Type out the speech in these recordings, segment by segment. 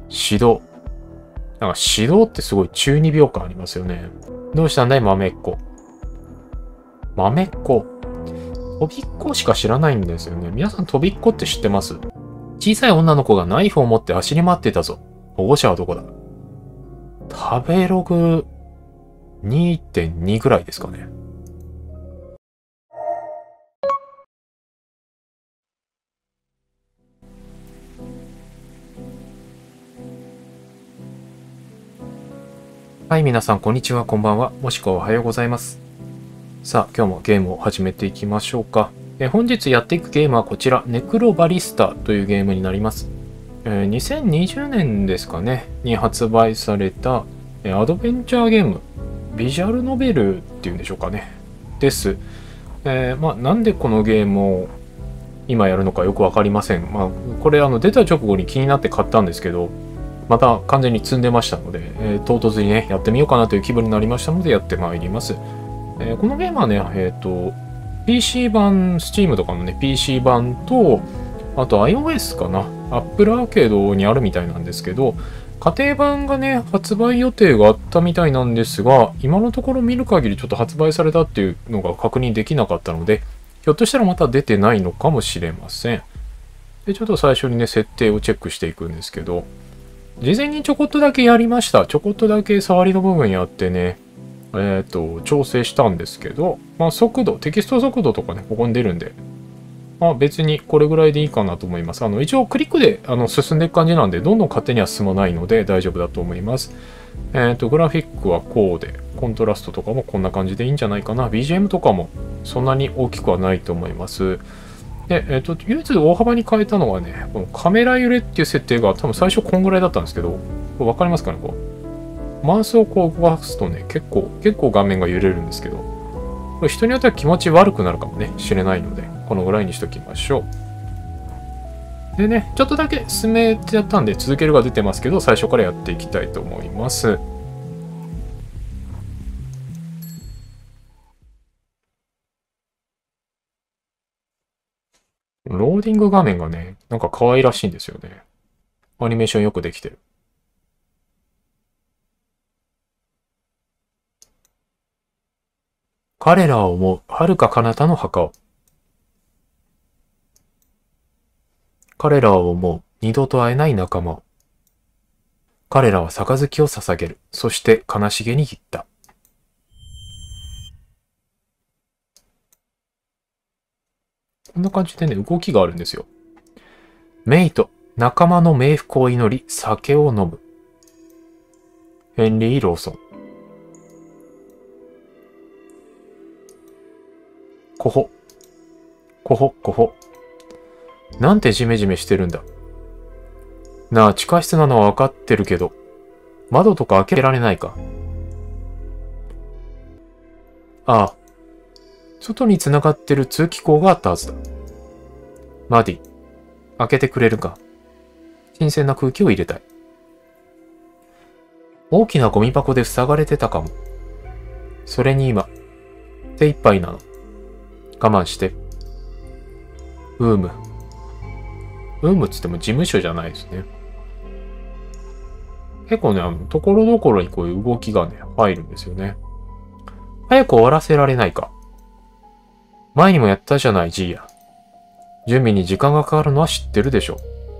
指導。なんか指導ってすごい中二病感ありますよね。どうしたんだい、豆っ子。豆っ子。飛びっこしか知らないんですよね。皆さん飛びっこって知ってます？小さい女の子がナイフを持って走り回ってたぞ。保護者はどこだ？食べログ 2.2 ぐらいですかね。はい、皆さん、こんにちは、こんばんは。もしくはおはようございます。さあ、今日もゲームを始めていきましょうか。本日やっていくゲームはこちら、ネクロバリスタというゲームになります。2020年ですかね、に発売された、アドベンチャーゲーム、ビジュアルノベルっていうんでしょうかね。です。なんでこのゲームを今やるのかよくわかりません。これ出た直後に気になって買ったんですけど、また完全に積んでましたので、唐突にね、やってみようかなという気分になりましたのでやってまいります。このゲームはね、PC 版、Steam とかのね、PC 版と、あと iOS かな、Apple Arcade にあるみたいなんですけど、家庭版がね、発売予定があったみたいなんですが、今のところ見る限りちょっと発売されたっていうのが確認できなかったので、ひょっとしたらまた出てないのかもしれません。で、ちょっと最初にね、設定をチェックしていくんですけど、事前にちょこっとだけやりました。ちょこっとだけ触りの部分やってね、調整したんですけど、速度、テキスト速度とかね、ここに出るんで、別にこれぐらいでいいかなと思います。一応クリックで進んでいく感じなんで、どんどん勝手には進まないので大丈夫だと思います。グラフィックはこうで、コントラストとかもこんな感じでいいんじゃないかな。BGM とかもそんなに大きくはないと思います。で、唯一大幅に変えたのはね、このカメラ揺れっていう設定が多分最初こんぐらいだったんですけど、これ分かりますかね、マウスをこう動かすとね、結構画面が揺れるんですけど、これ人によっては気持ち悪くなるかもね、しれないので、このぐらいにしときましょう。でね、ちょっとだけ進めてやったんで、続けるが出てますけど、最初からやっていきたいと思います。ローディング画面がね、なんか可愛らしいんですよね。アニメーションよくできてる。彼らを思う遥か彼方の墓を。彼らを思う二度と会えない仲間を。彼らは杯を捧げる。そして悲しげに言った。こんな感じでね、動きがあるんですよ。メイト、仲間の冥福を祈り、酒を飲む。ヘンリー・ローソン。こほ。こほ、こほ。なんてジメジメしてるんだ。なあ、地下室なのは分かってるけど、窓とか開けられないか。ああ、外に繋がってる通気口があったはずだ。マディ、開けてくれるか。新鮮な空気を入れたい。大きなゴミ箱で塞がれてたかも。それに今、手一杯なの。我慢して。ウーム。ウームっつっても事務所じゃないですね。結構ね、ところどころにこういう動きがね、入るんですよね。早く終わらせられないか。前にもやったじゃない、ジーヤ。準備に時間がかかるのは知ってるでしょ。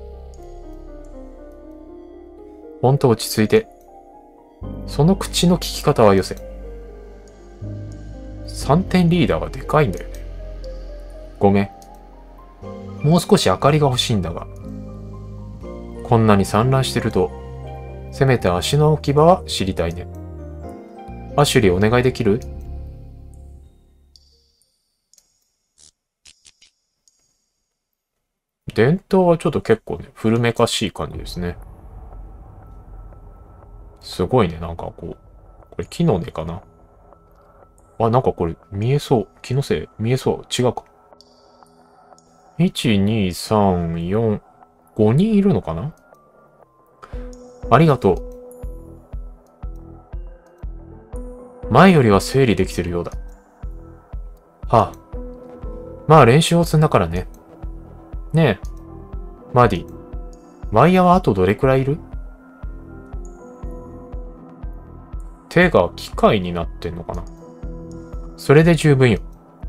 ほんと落ち着いて。その口の利き方はよせ。3点リーダーがでかいんだよね。ごめん。もう少し明かりが欲しいんだが。こんなに散乱してると、せめて足の置き場は知りたいね。アシュリーお願いできる？伝統はちょっと結構ね、古めかしい感じですね。すごいね、なんかこれ木の根かな。なんかこれ見えそう。気のせい見えそう。違うか。1、2、3、4、5人いるのかな？ありがとう。前よりは整理できてるようだ。はあ。まあ練習を積んだからね。ねえ、マディ。ワイヤはあとどれくらいいる？ 手が機械になってんのかな。それで十分よ。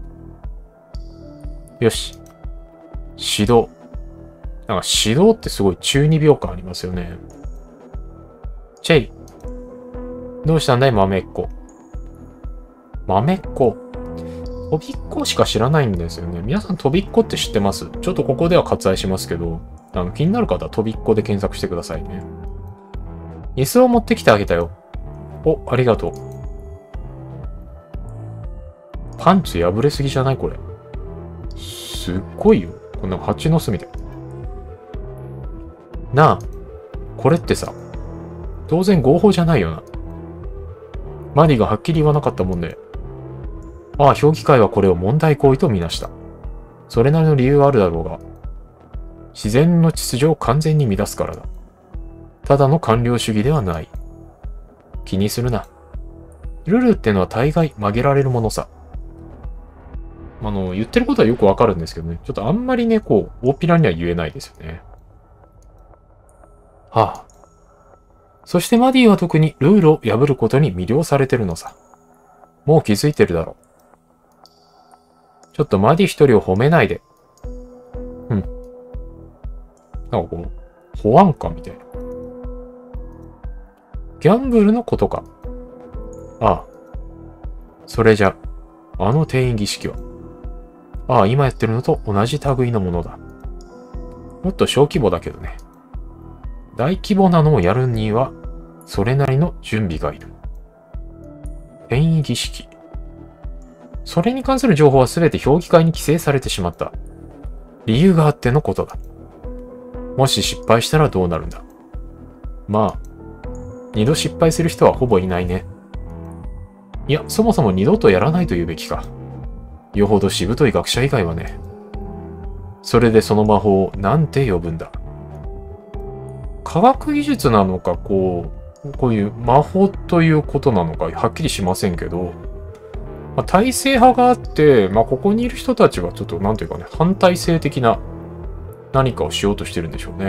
よし。指導。なんか指導ってすごい中二病感ありますよね。チェイ。どうしたんだい、豆っ子。豆っ子。飛びっこしか知らないんですよね。皆さん飛びっこって知ってます？ちょっとここでは割愛しますけど、気になる方は飛びっこで検索してくださいね。椅子を持ってきてあげたよ。お、ありがとう。パンツ破れすぎじゃないこれ。すっごいよ。こんな蜂の巣みたい。なあ、これってさ、当然合法じゃないよな。マディがはっきり言わなかったもんで。ああ、評議会はこれを問題行為とみなした。それなりの理由はあるだろうが、自然の秩序を完全に乱すからだ。ただの官僚主義ではない。気にするな。ルールってのは大概曲げられるものさ。言ってることはよくわかるんですけどね。ちょっとあんまりね、大っぴらには言えないですよね。はあ。そしてマディは特にルールを破ることに魅了されてるのさ。もう気づいてるだろう。ちょっとマディ一人を褒めないで。なんか保安官みたいな。ギャンブルのことか。ああ。それじゃ、あの定員儀式は。ああ、今やってるのと同じ類のものだ。もっと小規模だけどね。大規模なのをやるには、それなりの準備がいる。定員儀式。それに関する情報はすべて評議会に規制されてしまった。理由があってのことだ。もし失敗したらどうなるんだ。まあ、二度失敗する人はほぼいないね。いや、そもそも二度とやらないと言うべきか。よほどしぶとい学者以外はね。それでその魔法をなんて呼ぶんだ。科学技術なのか、こういう魔法ということなのか、はっきりしませんけど、体制派があって、ここにいる人たちはちょっと、なんていうかね、反体制的な何かをしようとしてるんでしょうね。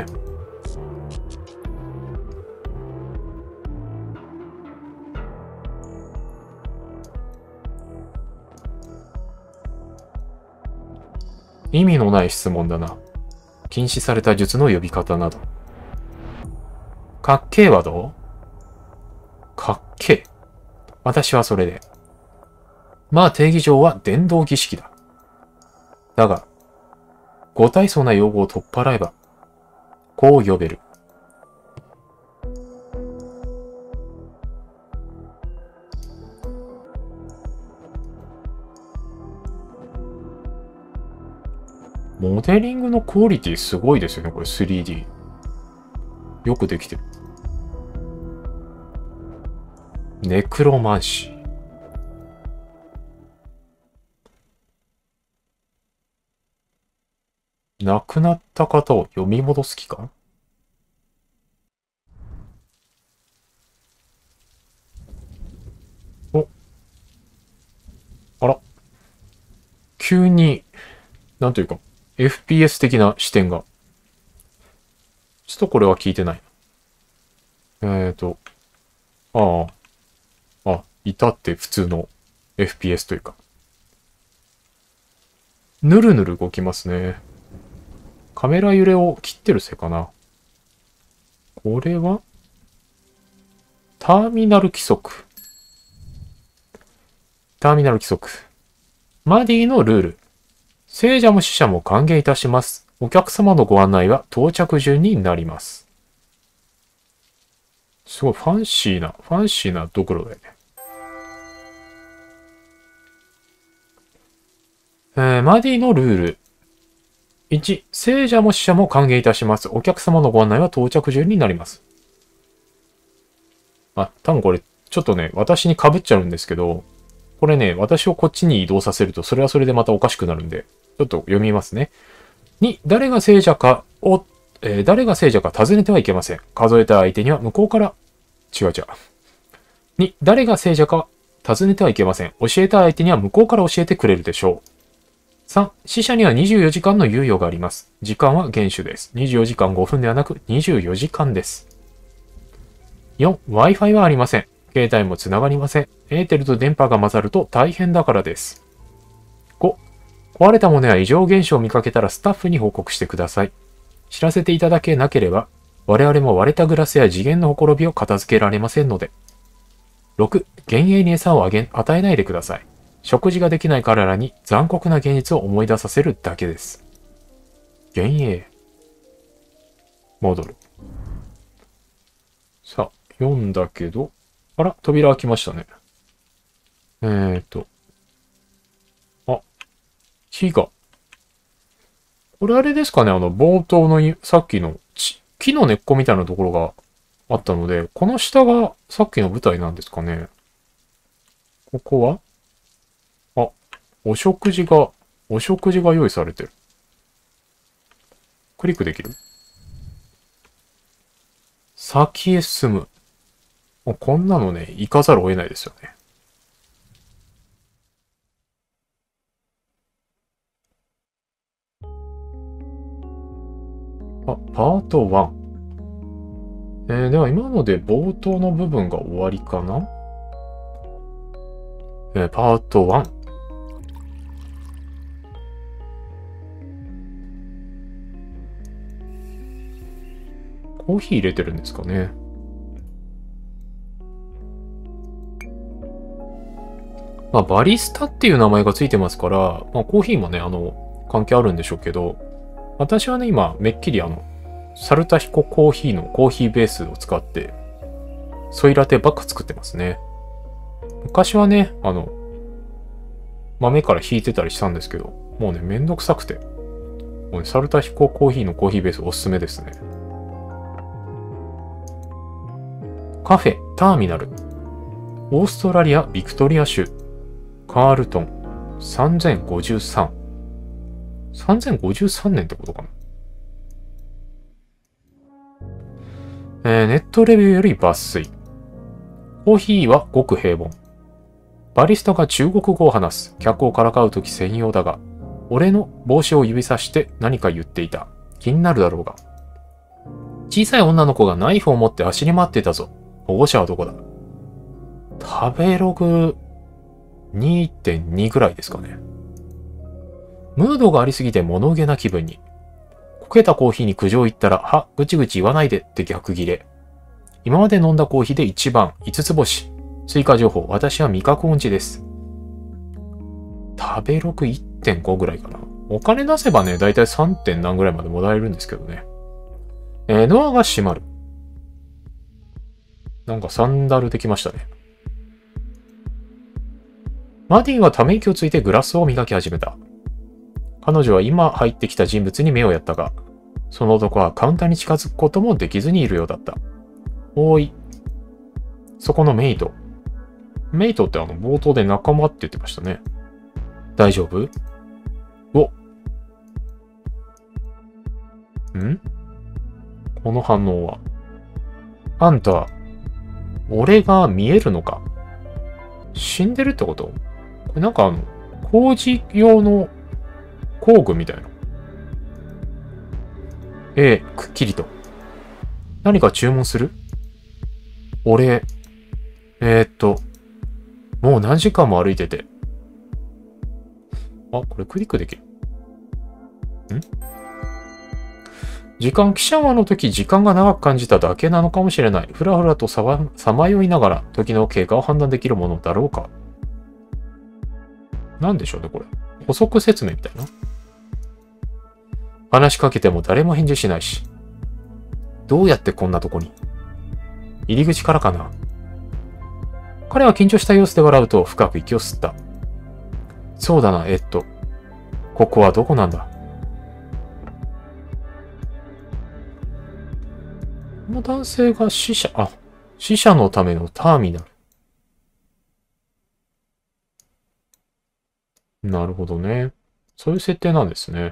意味のない質問だな。禁止された術の呼び方など。かっけえはどう？かっけえ。私はそれで。定義上は伝道儀式だ。だが、ご大層な用語を取っ払えば、こう呼べる。モデリングのクオリティすごいですよね、これ 3D。よくできてる。ネクロマンシー。亡くなった方を呼び戻す気か？お。あら。急に、なんというか、FPS 的な視点が。ちょっとこれは聞いてない。いたって普通の FPS というか。ぬるぬる動きますね。カメラ揺れを切ってるせいかな。これはターミナル規則。ターミナル規則。マディのルール。聖者も死者も歓迎いたします。お客様のご案内は到着順になります。すごいファンシーなドクロだよね。マディのルール。1、聖者も死者も歓迎いたします。お客様のご案内は到着順になります。多分これ、ちょっとね、私に被っちゃうんですけど、これね、私をこっちに移動させると、それはそれでまたおかしくなるんで、ちょっと読みますね。2、誰が聖者か尋ねてはいけません。数えた相手には向こうから、違う。2、誰が聖者か尋ねてはいけません。教えた相手には向こうから教えてくれるでしょう。3、死者には24時間の猶予があります。時間は厳守です。24時間5分ではなく24時間です。4、Wi-Fi はありません。 携帯もつながりません。エーテルと電波が混ざると大変だからです。5、壊れたものや異常現象を見かけたらスタッフに報告してください。知らせていただけなければ、我々も割れたグラスや次元のほころびを片付けられませんので。6、幻影に餌を与えないでください。食事ができない彼らに残酷な現実を思い出させるだけです。幻影。戻る。さあ、読んだけど、あら、扉開きましたね。あ、木が。これあれですかね、冒頭のさっきの木の根っこみたいなところがあったので、この下がさっきの舞台なんですかね。ここはあ、お食事が用意されてる。クリックできる？先へ進む。こんなのね、行かざるを得ないですよね。あ、パート1。では今ので冒頭の部分が終わりかな？パート1。コーヒー入れてるんですかね。まあ、バリスタっていう名前がついてますから、まあ、コーヒーもね、関係あるんでしょうけど、私はね、今、めっきりサルタヒココーヒーのコーヒーベースを使って、ソイラテばっか作ってますね。昔はね、豆から引いてたりしたんですけど、もうね、めんどくさくて、もうね、サルタヒココーヒーのコーヒーベースおすすめですね。カフェ、ターミナル。オーストラリア・ビクトリア州。カールトン。3053。3053年ってことかな。ネットレビューより抜粋。コーヒーはごく平凡。バリスタが中国語を話す。客をからかうとき専用だが、俺の帽子を指さして何か言っていた。気になるだろうが。小さい女の子がナイフを持って走り回ってたぞ。保護者はどこだ？食べログ 2.2 ぐらいですかね。ムードがありすぎて物憂げな気分に。こけたコーヒーに苦情言ったら、は、ぐちぐち言わないでって逆ギレ。今まで飲んだコーヒーで一番、5つ星。追加情報、私は味覚音痴です。食べログ 1.5 ぐらいかな。お金出せばね、だいたい 3. 点何ぐらいまでもらえるんですけどね。ドアが閉まる。なんかサンダルできましたね。マディはため息をついてグラスを磨き始めた。彼女は今入ってきた人物に目をやったが、その男はカウンターに近づくこともできずにいるようだった。おい。そこのメイト。メイトって冒頭で仲間って言ってましたね。大丈夫？ん？この反応は。あんた、俺が見えるのか？死んでるってこと？これなんか工事用の工具みたいな。くっきりと。何か注文する？俺、もう何時間も歩いてて。あ、これクリックできる。記者はの時時間が長く感じただけなのかもしれない。ふらふらとさまよいながら時の経過を判断できるものだろうか。なんでしょうね、これ。補足説明みたいな。話しかけても誰も返事しないし。どうやってこんなとこに？入り口からかな。彼は緊張した様子で笑うと深く息を吸った。そうだな、ここはどこなんだ？この男性が死者のためのターミナル。なるほどね。そういう設定なんですね。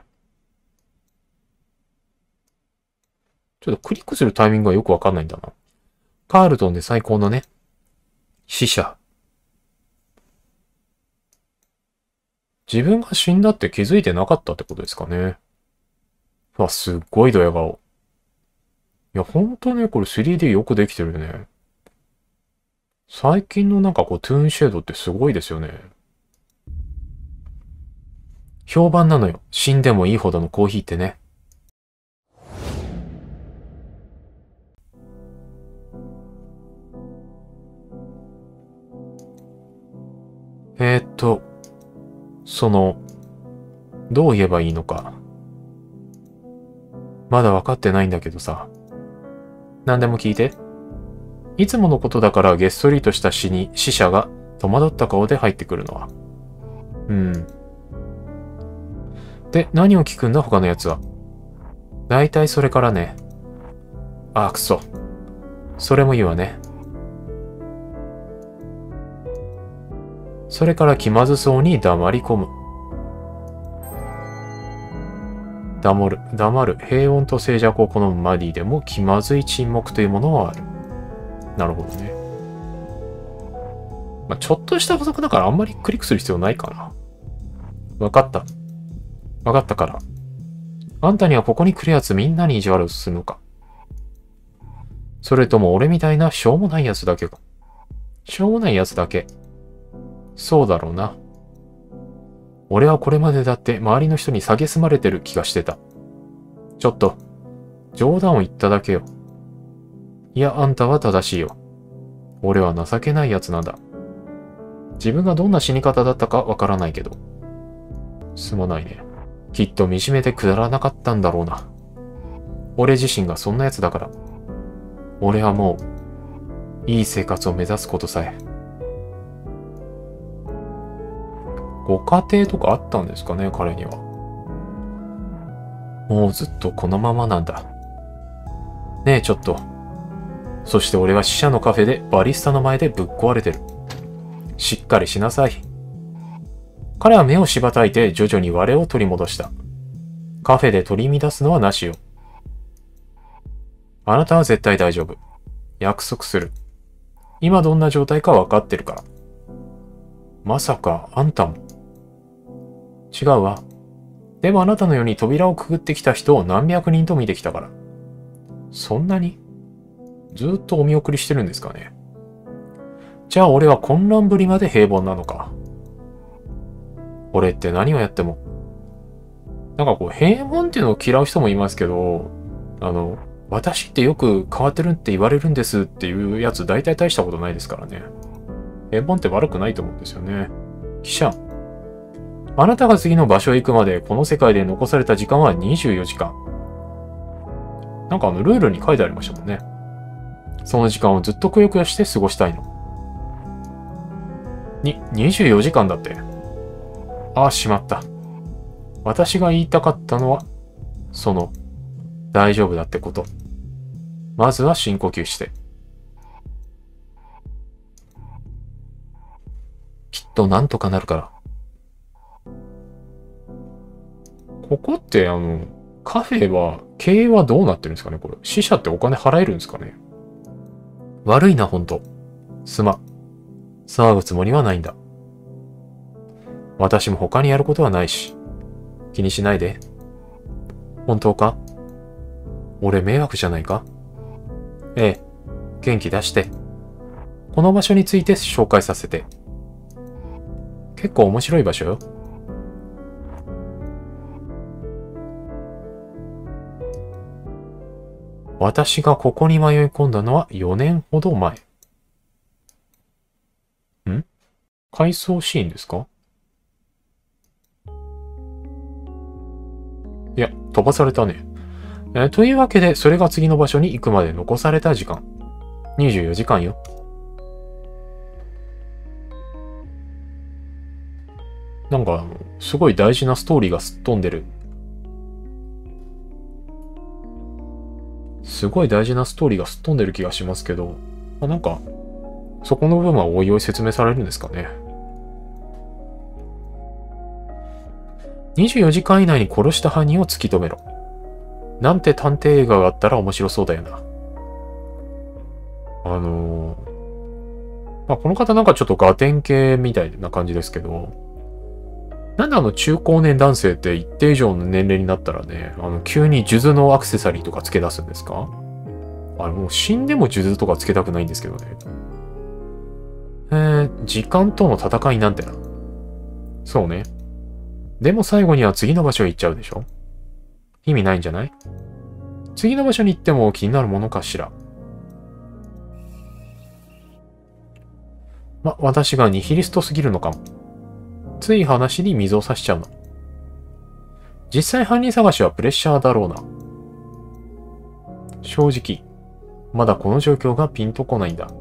ちょっとクリックするタイミングがよくわかんないんだな。カールトンで最高のね。死者。自分が死んだって気づいてなかったってことですかね。すっごいドヤ顔。いや、ほんとね、これ 3D よくできてるね。 最近のなんかこう、トゥーンシェードってすごいですよね。評判なのよ。死んでもいいほどのコーヒーってね。えーっと、その、どう言えばいいのか。まだ分かってないんだけどさ。何でも聞いて。いつものことだからげっそりとした死者が戸惑った顔で入ってくるのは。うん。で、何を聞くんだ他のやつは。だいたいそれからね。あ、くそ。それもいいわね。それから気まずそうに黙り込む。黙る。平穏と静寂を好むマディでも気まずい沈黙というものはある。なるほどね。まあ、ちょっとした補足だからあんまりクリックする必要ないかな。わかった。わかったから。あんたにはここに来るやつみんなに意地悪をするのか。それとも俺みたいなしょうもないやつだけか。しょうもないやつだけ。そうだろうな。俺はこれまでだって周りの人に蔑まれてる気がしてた。ちょっと、冗談を言っただけよ。いや、あんたは正しいよ。俺は情けないやつなんだ。自分がどんな死に方だったかわからないけど。すまないね。きっと惨めでくだらなかったんだろうな。俺自身がそんなやつだから。俺はもう、いい生活を目指すことさえ。ご家庭とかあったんですかね、彼には。もうずっとこのままなんだ。ねえ、ちょっと。そして俺は死者のカフェでバリスタの前でぶっ壊れてる。しっかりしなさい。彼は目をしばたいて徐々に我を取り戻した。カフェで取り乱すのはなしよ。あなたは絶対大丈夫。約束する。今どんな状態か分かってるから。まさかあんたも。違うわ。でもあなたのように扉をくぐってきた人を何百人と見てきたから。そんなにずっとお見送りしてるんですかね。じゃあ俺は混乱ぶりまで平凡なのか。俺って何をやっても。なんかこう平凡っていうのを嫌う人もいますけど、私ってよく変わってるって言われるんですっていうやつ大体大したことないですからね。平凡って悪くないと思うんですよね。記者。あなたが次の場所へ行くまでこの世界で残された時間は24時間。なんかルールに書いてありましたもんね。その時間をずっとくよくよして過ごしたいの。24時間だって。ああ、しまった。私が言いたかったのは、大丈夫だってこと。まずは深呼吸して。きっとなんとかなるから。ここってカフェは、経営はどうなってるんですかねこれ。死者ってお金払えるんですかね。悪いな、ほんと。すま。騒ぐつもりはないんだ。私も他にやることはないし。気にしないで。本当か？俺迷惑じゃないか？ええ。元気出して。この場所について紹介させて。結構面白い場所よ。私がここに迷い込んだのは4年ほど前。回想シーンですか？いや、飛ばされたね。というわけで、それが次の場所に行くまで残された時間。24時間よ。なんか、すごい大事なストーリーがすっ飛んでる。すごい大事なストーリーがすっ飛んでる気がしますけど、なんか、そこの部分はおいおい説明されるんですかね。24時間以内に殺した犯人を突き止めろ。なんて探偵映画があったら面白そうだよな。この方なんかちょっとガテン系みたいな感じですけど、なんで中高年男性って一定以上の年齢になったらね、急に数珠のアクセサリーとか付け出すんですか？もう死んでも数珠とか付けたくないんですけどね。 時間との戦いなんてな。そうね。でも最後には次の場所へ行っちゃうでしょ？意味ないんじゃない？次の場所に行っても気になるものかしら。私がニヒリストすぎるのかも。つい話に水を差しちゃうの。実際犯人探しはプレッシャーだろうな。正直、まだこの状況がピンとこないんだ。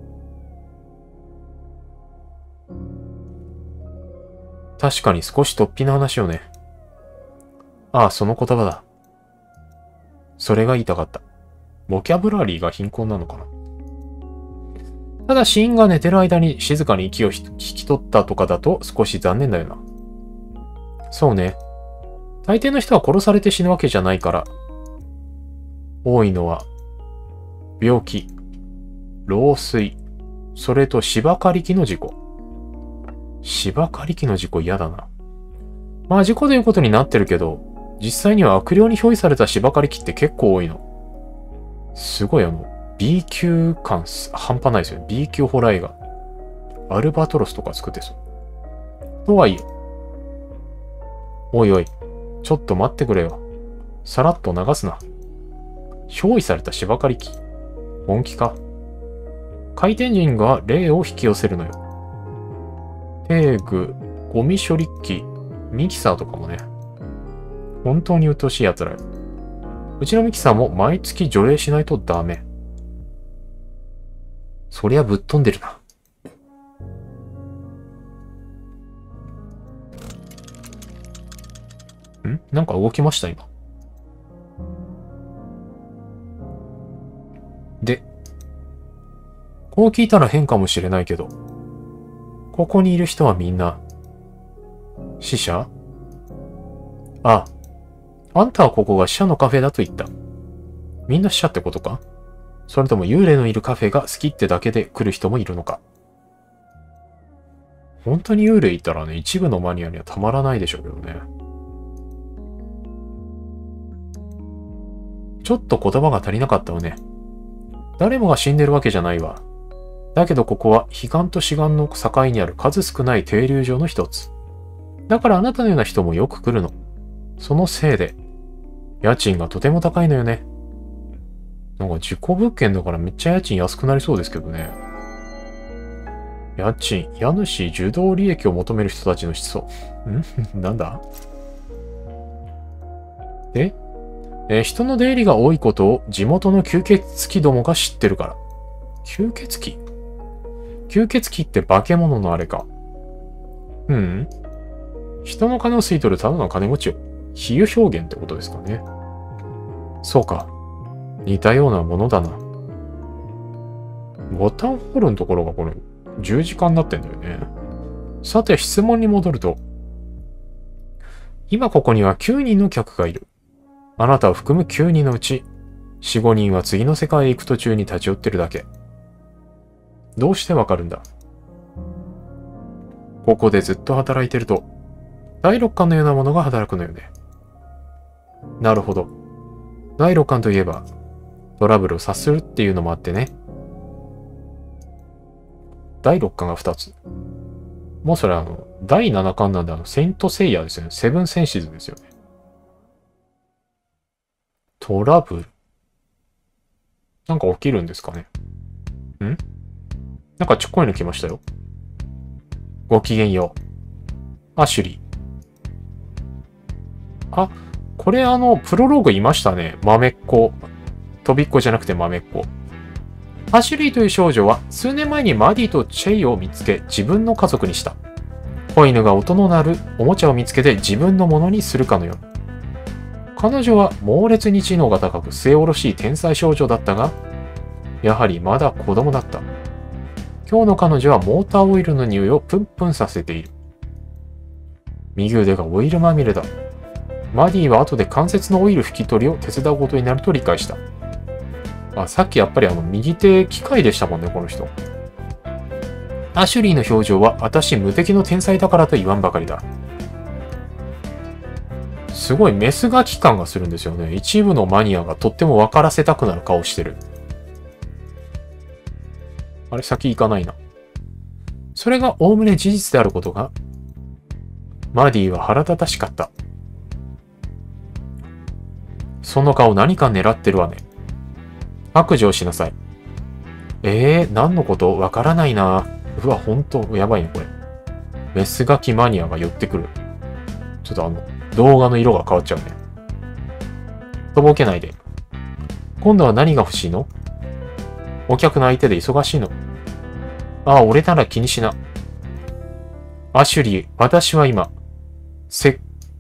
確かに少し突飛な話よね。ああ、その言葉だ。それが言いたかった。ボキャブラリーが貧困なのかな。ただ死因が寝てる間に静かに息を引き取ったとかだと少し残念だよな。そうね。大抵の人は殺されて死ぬわけじゃないから。多いのは、病気、老衰、それと芝刈り機の事故。芝刈り機の事故嫌だな。まあ事故ということになってるけど、実際には悪霊に憑依された芝刈り機って結構多いの。すごいB 級感半端ないですよね。B 級ホラー映画。アルバトロスとか作ってそう。とはいえ。おいおい、ちょっと待ってくれよ。さらっと流すな。憑依された芝刈り機。本気か。回転人が霊を引き寄せるのよ。テーグ、ゴミ処理機、ミキサーとかもね。本当に鬱陶しい奴らよ。うちのミキサーも毎月除霊しないとダメ。そりゃぶっ飛んでるな。なんか動きました今。で、こう聞いたら変かもしれないけど、ここにいる人はみんな、死者？あ、あんたはここが死者のカフェだと言った。みんな死者ってことか？それとも幽霊のいるカフェが好きってだけで来る人もいるのか？本当に幽霊いたらね、一部のマニアにはたまらないでしょうけどね。ちょっと言葉が足りなかったわね。誰もが死んでるわけじゃないわ。だけどここは彼岸と志願の境にある数少ない停留所の一つ。だからあなたのような人もよく来るの。そのせいで、家賃がとても高いのよね。なんか事故物件だからめっちゃ家賃安くなりそうですけどね。家賃、家主受動利益を求める人たちの思想。なんだで、人の出入りが多いことを地元の吸血鬼どもが知ってるから。吸血鬼？吸血鬼って化け物のあれか。人の金を吸い取るただの金持ちよ。比喩表現ってことですかね。そうか。似たようなものだな。ボタンホールのところがこれ十字架になってんだよね。さて質問に戻ると。今ここには9人の客がいる。あなたを含む9人のうち、4、5人は次の世界へ行く途中に立ち寄ってるだけ。どうしてわかるんだ？ここでずっと働いてると、第六感のようなものが働くのよね。なるほど。第六感といえば、トラブルを察するっていうのもあってね。第六感が2つ。もうそれ第7巻なんでセイントセイヤですよね。セブンセンシズですよね。トラブル。なんか起きるんですかね。なんかちょっこいの来ましたよ。ごきげんよう。アシュリー。あ、これプロローグいましたね。豆っ子。飛びっ子じゃなくて豆っ子。アシュリーという少女は数年前にマディとチェイを見つけ自分の家族にした。子犬が音の鳴るおもちゃを見つけて自分のものにするかのよう。彼女は猛烈に知能が高く末恐ろしい天才少女だったが、やはりまだ子供だった。今日の彼女はモーターオイルの匂いをプンプンさせている。右腕がオイルまみれだ。マディは後で関節のオイル拭き取りを手伝うことになると理解した。あ、さっきやっぱり右手機械でしたもんね、この人。アシュリーの表情は私無敵の天才だからと言わんばかりだ。すごいメスガキ感がするんですよね。一部のマニアがとっても分からせたくなる顔してる。あれ、先行かないな。 それがおおむね事実であることが、マディは腹立たしかった。その顔何か狙ってるわね。白状しなさい。何のことわからないな。うわ、ほんと、やばいね、これ。メスガキマニアが寄ってくる。ちょっと動画の色が変わっちゃうね。とぼけないで。今度は何が欲しいの？お客の相手で忙しいの？ああ、俺なら気にしな。アシュリー、私は今、接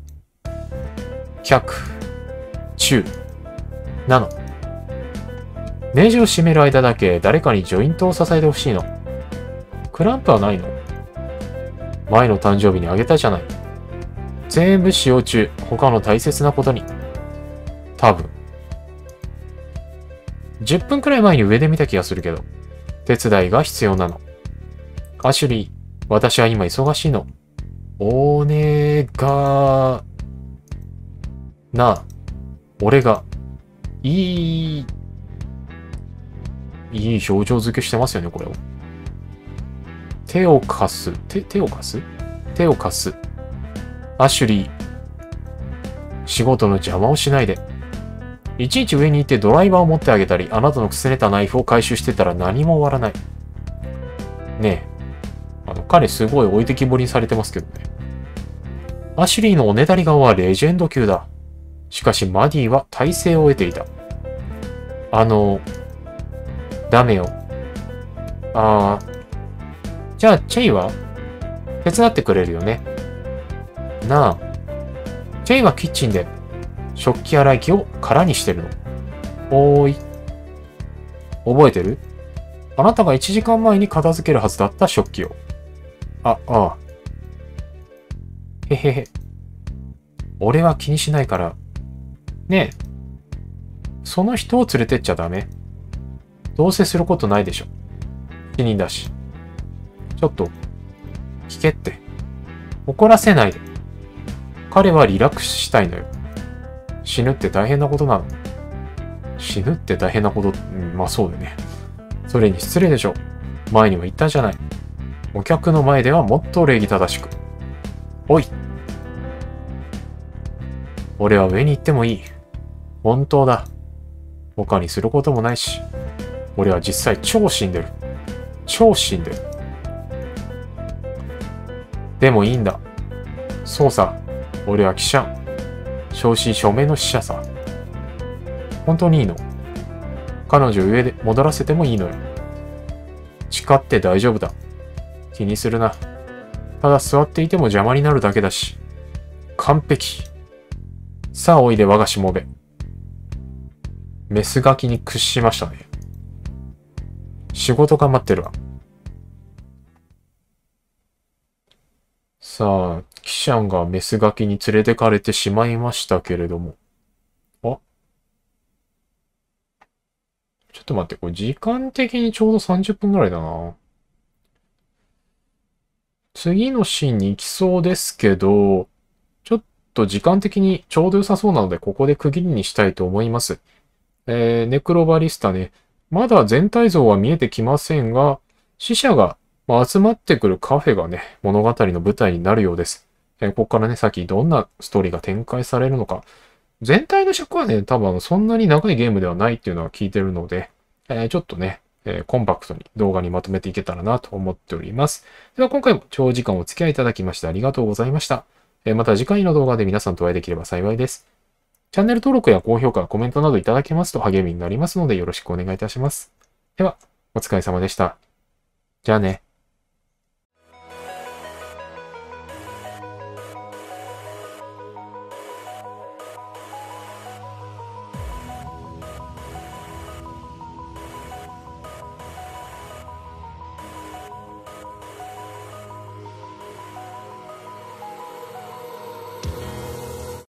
客中なの。ネジを締める間だけ誰かにジョイントを支えてほしいの。クランプはないの？前の誕生日にあげたじゃない。全部使用中、他の大切なことに。多分。10分くらい前に上で見た気がするけど、手伝いが必要なの。アシュリー、私は今忙しいの。おねがな、俺が、いい表情付けしてますよね、これを。手を貸す。手を貸す。アシュリー、仕事の邪魔をしないで。いちいち上に行ってドライバーを持ってあげたり、あなたのくすねたナイフを回収してたら何も終わらない。ねえ。彼すごい置いてきぼりにされてますけどね。アシュリーのおねだり顔はレジェンド級だ。しかしマディは体勢を得ていた。ダメよ。じゃあチェイは手伝ってくれるよね。なあ。チェイはキッチンで食器洗い機を空にしてるの。おーい。覚えてる？あなたが1時間前に片付けるはずだった食器を。へへへ。俺は気にしないから。ねえ。その人を連れてっちゃダメ。どうせすることないでしょ。死人だし。ちょっと、聞けって。怒らせないで。彼はリラックスしたいのよ。死ぬって大変なことなの。死ぬって大変なこと、まあそうだよね。それに失礼でしょ。前にも言ったじゃない。お客の前ではもっと礼儀正しく。おい。俺は上に行ってもいい。本当だ。他にすることもないし。俺は実際超死んでる。超死んでる。でもいいんだ。そうさ。俺は記者。正真正銘の死者さ。本当にいいの？彼女上で戻らせてもいいのよ。誓って大丈夫だ。気にするな。ただ座っていても邪魔になるだけだし。完璧。さあおいで我がしもべ。メスガキに屈しましたね。仕事頑張ってるわ。さあ、キシャンがメスガキに連れてかれてしまいましたけれども。ちょっと待って、これ時間的にちょうど30分ぐらいだな。次のシーンに行きそうですけど、ちょっと時間的にちょうど良さそうなので、ここで区切りにしたいと思います。ネクロバリスタね。まだ全体像は見えてきませんが、死者が集まってくるカフェがね、物語の舞台になるようです。ここからね、先どんなストーリーが展開されるのか。全体の尺はね、多分そんなに長いゲームではないっていうのは聞いてるので、ちょっとね、コンパクトに動画にまとめていけたらなと思っております。では今回も長時間お付き合いいただきましてありがとうございました。また次回の動画で皆さんとお会いできれば幸いです。チャンネル登録や高評価、コメントなどいただけますと励みになりますのでよろしくお願いいたします。では、お疲れ様でした。じゃあね。